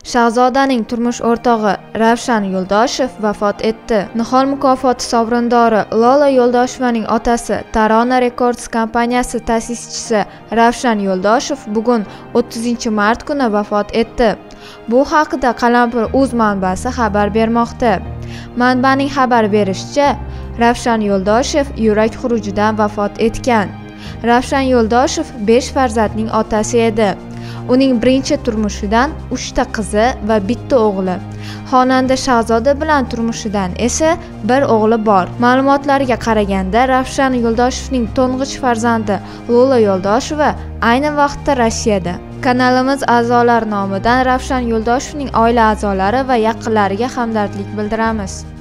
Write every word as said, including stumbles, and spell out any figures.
Shahzodaning turmush o'rtog'i Ravshan Yo'ldoshev vafot etdi. Nihol mukofoti sovrindori Lola Yo'ldoshevaning otasi Tarona Records kompaniyasi ta'sischisi Ravshan Yo'ldoshev bugun o'ttizinchi mart kuni vafot etdi. Bu haqida Qalampir.uz manbasi xabar bermoqda. Manbaning xabar berishicha, Ravshan Yo'ldoshev yurak xurujidan vafot etgan. Ravshan Yo'ldoshev besh farzandning otasi edi. Uning birinchi turmushidan uchta qizi va bitta o'g'li. Xonanda Shahzoda bilan turmushidan esa bir o'g'li bor. Ma'lumotlarga qaraganda, Ravshan Yo'ldoshevning to'ng'ich farzandi Lola Yo'ldosheva ayni vaqtda Rossiyada. Kanalimiz a'zolari nomidan Ravshan Yo'ldoshevning oila a'zolari va yaqinlariga hamdardlik bildiramiz.